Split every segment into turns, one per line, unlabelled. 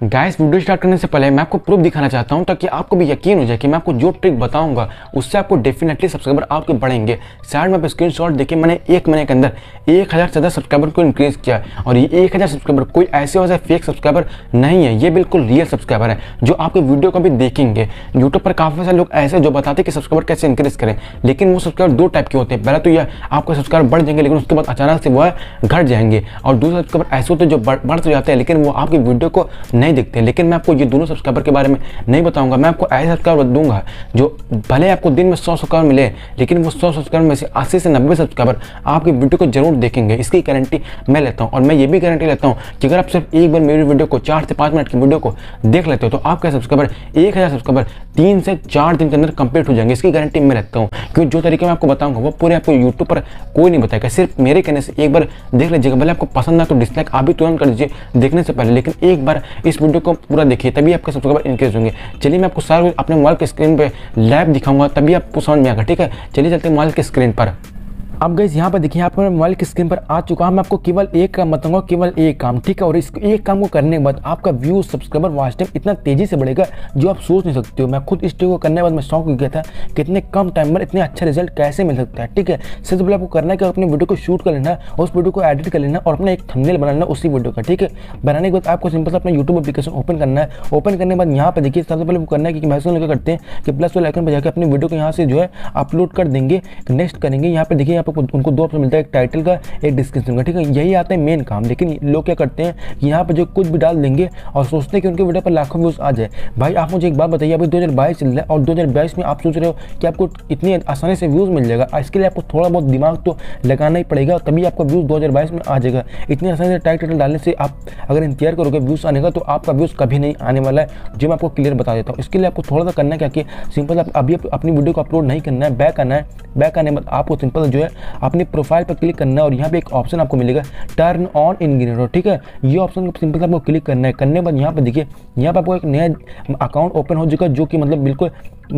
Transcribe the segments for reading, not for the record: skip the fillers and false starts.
Guys, video start करने से पहले मैं आपको प्रूफ दिखाना चाहता हूं ताकि आपको भी यकीन हो जाए कि मैं आपको जो ट्रिक बताऊंगा उससे आपको डेफिनेटली सब्सक्राइबर आपके बढ़ेंगे। साइड में स्क्रीनशॉट देखिए, मैंने 1 महीने के अंदर 1000 से ज़्यादा सब्सक्राइबर को इंक्रीज किया और ये 1000 सब्सक्राइबर कोई ऐसे वैसे फेक सब्सक्राइबर नहीं है, ये बिल्कुल रियल सब्सक्राइबर है जो आपके वीडियो को भी देखेंगे। यूट्यूब पर काफ़ी सारे लोग ऐसे जो बताते हैं कि सब्सक्राइबर कैसे इंक्रीज करें, लेकिन वो सब्सक्राइबर दो टाइप के होते हैं। पहला तो यह आपके सब्सक्राइबर बढ़ जाएंगे लेकिन उसके बाद अचानक से वो है घट जाएंगे, और दूसरे सब्सक्राइबर ऐसे होते हैं जो बढ़ तो जाते हैं लेकिन वो आपकी वीडियो को नहीं देखते। लेकिन मैं आपको ये दोनों सब्सक्राइबर के बारे में नहीं बताऊंगा, मैं आपको ऐसे सब्सक्राइबर दूंगा जो भले आपको दिन में 100 सब्सक्राइबर मिले लेकिन वो 100 सब्सक्राइबर में से 80 से 90 सब्सक्राइबर आपकी वीडियो को जरूर देखेंगे। इसकी गारंटी मैं लेता हूं। और मैं ये भी गारंटी लेता हूं कि अगर आप सिर्फ एक बार मेरी वीडियो को 4 से 5 मिनट की वीडियो को देख लेते हो तो आपका सब्सक्राइबर 1000 सब्सक्राइबर 3 से 4 दिन के अंदर कंप्लीट हो जाएंगे। इसकी गारंटी मैं रखता हूँ, क्योंकि जो तरीके मैं आपको बताऊंगा वो पूरे आपको यूट्यूब पर कोई नहीं बताएगा। सिर्फ मेरे कहने से एक बार देख लीजिएगा, भले आपको पसंद ना तो डिसलाइक आप भी तुरंत कर दीजिए देखने से पहले, लेकिन एक बार इस वीडियो को पूरा देखिए तभी आपके सब्सक्राइबर इंक्रीज होंगे। चलिए मैं आपको सारा अपने मोबाइल के स्क्रीन पे लाइव दिखाऊंगा तभी आपको समझ में आएगा। ठीक है, चलिए चलते हैं मोबाइल के स्क्रीन पर। अब गाइस यहाँ पर देखिए, यहाँ पर मोबाइल की स्क्रीन पर आ चुका हूँ। मैं आपको केवल एक काम बताऊंगा, केवल एक काम, ठीक है। और इस एक काम को करने के बाद आपका व्यू, सब्सक्राइबर, वॉच टाइम इतना तेजी से बढ़ेगा जो आप सोच नहीं सकते हो। मैं खुद इस ट्रिक को करने के बाद मैं शौक हो गया था कि इतने कम टाइम में इतने अच्छा रिजल्ट कैसे मिल सकता है। ठीक है, सबसे पहले आपको करना है कि अपनी वीडियो को शूट कर लेना, उस वीडियो को एडिट कर लेना और अपना एक थंबनेल बना लेना उसी वीडियो का। ठीक है, बनाने के बाद आपको सिंपल से अपना यूट्यूब एप्लीकेशन ओपन करना है। ओपन करने के बाद यहाँ पर देखिए, सबसे पहले वो करना है कि मैक्सिमम लोग करते हैं कि प्लस वाले आइकन पर जाकर अपनी वीडियो को यहाँ से जो है अपलोड कर देंगे, नेक्स्ट करेंगे। यहाँ पर देखिए, यहाँ पर उनको दो ऑप्शन मिलता है, एक टाइटल का, एक डिस्क्रिप्शन का। ठीक है, यही आता है मेन काम। लेकिन लोग क्या करते हैं कि यहाँ पे जो कुछ भी डाल देंगे और सोचते हैं कि उनके वीडियो पर लाखों व्यूज आ जाए। भाई आप मुझे एक बात बताइए, अभी 2022 चल रहा है और 2022 में आप सोच रहे हो कि आपको इतनी आसानी से व्यूज मिल जाएगा। इसके लिए आपको थोड़ा बहुत दिमाग तो लगाना ही पड़ेगा, तभी आपका व्यूज 2022 में आ जाएगा। इतनी आसानी से टाइटल डालने से आप अगर इंतजार करोगे व्यूज आने का तो आपका व्यूज कभी नहीं आने वाला है, जो मैं आपको क्लियर बता देता हूँ। इसके लिए आपको थोड़ा सा करना क्या कि सिंपल आप अभी अपनी वीडियो को अपलोड नहीं करना है, बैक आना है। बैक आने के बाद आपको सिंपल जो है अपनी प्रोफाइल पर क्लिक करना है और यहाँ पे एक ऑप्शन आपको मिलेगा टर्न ऑन इनग्रेडिएंट। ठीक है, ये ऑप्शन सिंपल आपको क्लिक करना है। करने के बाद यहाँ पे देखिए, यहाँ पे आपको एक नया अकाउंट ओपन हो जाएगा जो कि बिल्कुल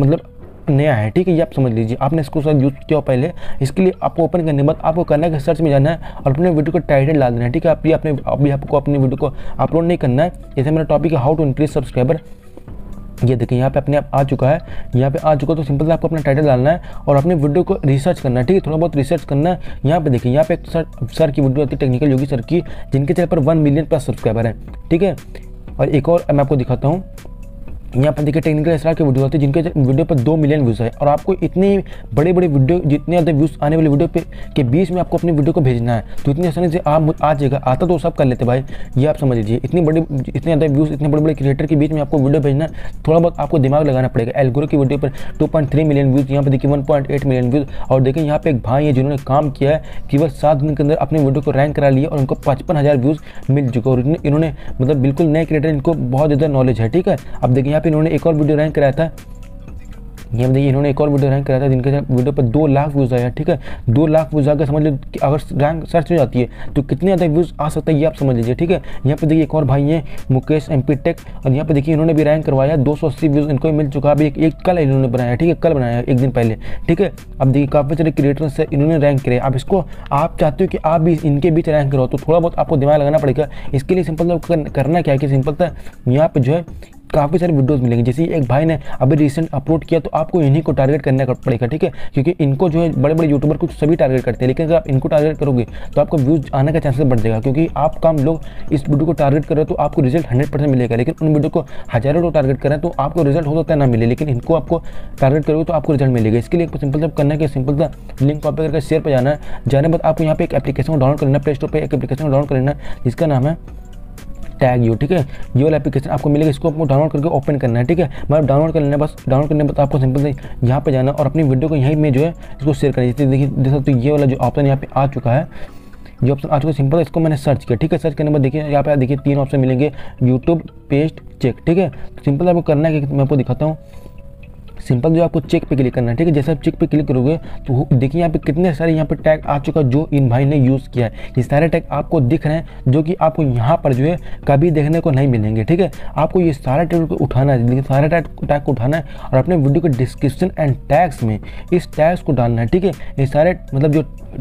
नया है। ठीक है, ये आप समझ लीजिए, आपने इसको शायद यूज किया पहले। इसके लिए आपको ओपन करने के बाद आपको करना है कि सर्च में जाना है और अपने वीडियो को टाइटल डाल देना है। ठीक है, अभी आपको अपनी वीडियो को अपलोड नहीं करना है। जैसे मेरा टॉपिक है हाउ टू इंक्रीज सब्सक्राइबर, ये देखिए यहाँ पे अपने आप आ चुका है। यहाँ पे आ चुका तो सिंपल आपको अपना टाइटल डालना है और अपने वीडियो को रिसर्च करना है। ठीक है, थोड़ा बहुत रिसर्च करना है। यहाँ पे देखिए, यहाँ पे एक सर की वीडियो आती है, टेक्निकल योगी सर की, जिनके चैनल पर 1 मिलियन प्लस सब्सक्राइबर है। ठीक है, और एक और मैं आपको दिखाता हूँ। यहाँ पर देखिए टेक्निकल एसआर की वीडियो आती है जिनके वीडियो पर 2 मिलियन व्यूज़ है। और आपको इतनी बड़े वीडियो, जितने ज़्यादा व्यूज़ आने वाली वीडियो पे के बीच में आपको अपनी वीडियो को भेजना है, तो इतनी आसानी से आप आ जाएगा। आता तो सब कर लेते भाई, ये आप समझ लीजिए। इतने ज़्यादा व्यूज़, इतने बड़े क्रिएटर के बीच में आपको वीडियो भेजना है, थोड़ा बहुत आपको दिमाग लगाना पड़ेगा। एल्गोरो की वीडियो पर 2.3 मिलियन व्यूज़, यहाँ पर देखिए 1.8 मिलियन व्यूज़। और देखिए यहाँ पे एक भाई है जिन्होंने काम किया है, केवल 7 दिन के अंदर अपनी वीडियो को रैंक करा लिया और उनको 55,000 व्यूज़ मिल चुके। और इन्होंने बिल्कुल नए क्रिएटर, इनको बहुत ज़्यादा नॉलेज है। ठीक है, अब देखिए यहाँ पे इन्होंने एक और वीडियो रैंक कराया था। ये देखिए इन्होंने एक और वीडियो रैंक कराया था जिनके वीडियो पर 2 लाख व्यूज़ आया। ठीक है, 2 लाख व्यूज़ आकर समझ लीजिए कि अगर रैंक सर्च हो जाती है तो कितने ज़्यादा व्यूज़ आ सकता है, ये आप समझ लीजिए। ठीक है, यहाँ पे देखिए एक और भाई हैं मुकेश MP टेक, और यहाँ पे देखिए इन्होंने भी रैंक करवाया, 280 व्यूज़ इनको मिल चुका। अभी एक कल इन्होंने बनाया। ठीक है, कल बनाया, एक दिन पहले। ठीक है, अब देखिए काफ़ी सारे क्रिएटर्स से इन्होंने रैंक करे। अब इसको आप चाहते हो कि आप भी इनके बीच रैंक करो तो थोड़ा बहुत आपको दिमाग लगाना पड़ेगा। इसके लिए सिंपल करना क्या है कि सिंपल था, यहाँ पे जो है काफ़ी सारे वीडियोस मिलेंगे। जैसे एक भाई ने अभी रिसेंट अपलोड किया तो आपको इन्हीं को टारगेट करना पड़ेगा। ठीक है, क्योंकि इनको जो है बड़े यूट्यूबर कुछ सभी टारगेट करते हैं, लेकिन अगर आप इनको टारगेट करोगे तो आपका व्यूज आने का चांसेस बढ़ जाएगा। क्योंकि आप कम लोग इस वीडियो को टारगेट कर रहे हो तो आपको रिजल्ट 100% मिलेगा, लेकिन उन वीडियो को हज़ारों लोग टारगेट करें तो आपको रिजल्ट हो सकता है ना मिले, लेकिन इनको आपको टारगेट करोगे तो आपको रिजल्ट मिलेगा। इसके लिए आपको सिंपल सा करना है कि सिंपल सा लिंक कॉपी करके शेयर पर जाना है। जाने बाद आपको यहाँ पे एक एप्लीकेशन को डाउनलोड करना है, प्ले स्टोर पर एक एप्लीकेशन को डाउनलोड करना है जिसका नाम है टैग यू। ठीक है, ये वाला एप्लीकेशन आपको मिलेगा, इसको आपको डाउनलोड करके ओपन करना है। ठीक है, मतलब डाउनलोड कर लेना है। बस डाउनलोड करने के बाद आपको सिंपल से यहाँ पे जाना और अपनी वीडियो को यहीं में जो है इसको शेयर करना है। देखिए देख सकते हो ये वाला जो ऑप्शन यहाँ पे आ चुका है, जो ऑप्शन आ चुका है सिंपल, इसको मैंने सर्च किया। ठीक है, सर्च करने के बाद देखिए यहाँ पे देखिए 3 ऑप्शन मिलेंगे, यूट्यूब, पेस्ट, चेक। ठीक है, सिंपल आपको करना है कि मैं आपको दिखाता हूँ। सिंपल जो आपको चेक पे क्लिक करना है। ठीक है, जैसे आप चेक पे क्लिक करोगे तो देखिए यहाँ पे कितने सारे यहाँ पे टैग आ चुका जो इन भाई ने यूज़ किया है। ये सारे टैग आपको दिख रहे हैं जो कि आपको यहाँ पर जो है कभी देखने को नहीं मिलेंगे। ठीक है, आपको ये सारे टैग को उठाना है, देखिए सारे टैग को उठाना है और अपने वीडियो के डिस्क्रिप्शन एंड टैग्स में इस टैग्स को डालना है। ठीक है, ये सारे जो ये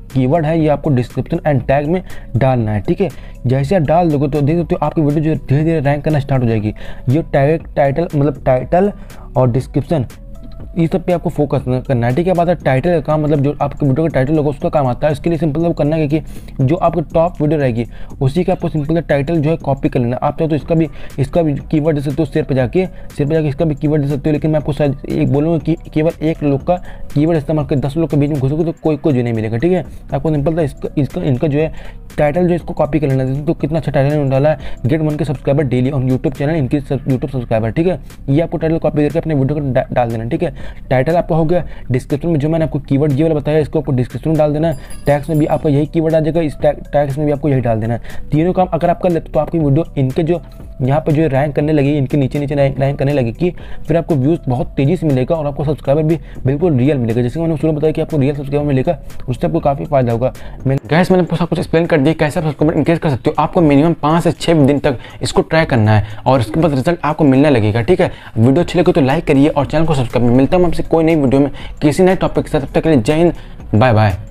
कीवर्ड है ये आपको डिस्क्रिप्शन एंड टैग में डालना है, ठीक है। जैसे आप डाल दोगे तो देख सकते हो आपकी वीडियो जो धीरे धीरे रैंक करना स्टार्ट हो जाएगी। ये टाइटल और डिस्क्रिप्शन ये सब पे आपको फोकस करना है, ठीक है। बात है टाइटल का काम, मतलब जो आपके वीडियो का टाइटल होगा उसका काम आता है। इसके लिए सिंपल करना है कि जो आपकी टॉप वीडियो रहेगी उसी का आपको सिंपल टाइटल जो है कॉपी कर लेना। आप चाहो तो इसका भी कीवर्ड दे सकते हो, शेयर पे जाके इसका भी कीवर्ड दे सकते हो। लेकिन मैं आपको शायद एक बोलूँगा कि केवल एक लोग का कीवर्ड इस्तेमाल कर 10 लोग के बीच में घुसोगे तो कोई नहीं मिलेगा, ठीक है। आपको सिंपल था इनका जो है टाइटल जो इसको कॉपी कर लेना। तो कितना अच्छा टाइटल ने डाला है, गेट 1 के subscriber daily on YouTube channel, इनके यूट्यूब सब्सक्राइबर, ठीक है। ये आपको टाइटल कॉपी करके अपने वीडियो को डाल देना, ठीक है। टाइटल आपका हो गया। डिस्क्रिप्शन में जो मैंने आपको कीवर्ड ये वाला बताया इसको आपको डिस्क्रिप्शन में डाल देना है। टैग्स में भी आपका यही कीवर्ड आ जाएगा, इस टैग्स में भी आपको यही डाल देना है। तीनों काम अगर आपका तो आपकी वीडियो इनके जो यहाँ पे जो रैंक करने लगी, इनके नीचे रैंक करने लगेगी, फिर आपको व्यूज़ बहुत तेज़ी से मिलेगा और आपको सब्सक्राइबर भी बिल्कुल रियल मिलेगा। जैसे मैंने शुरू में बताया कि आपको रियल सब्सक्राइबर मिलेगा, उससे आपको काफ़ी फायदा होगा। मैंने आपको सब कुछ एक्सप्लेन कर दिया कैसे आप सब्सक्राइबर इंक्रीज कर सकते हो। आपको मिनिमम 5 से 6 दिन तक इसको ट्राई करना है और उसके बाद रिजल्ट आपको मिलने लगेगा, ठीक है। वीडियो अच्छी लगे तो लाइक करिए और चैनल को सब्सक्राइब। मिलता हूँ आपसे कोई नई वीडियो में किसी नए टॉपिक के साथ। तब तक के लिए जय हिंद, बाय बाय।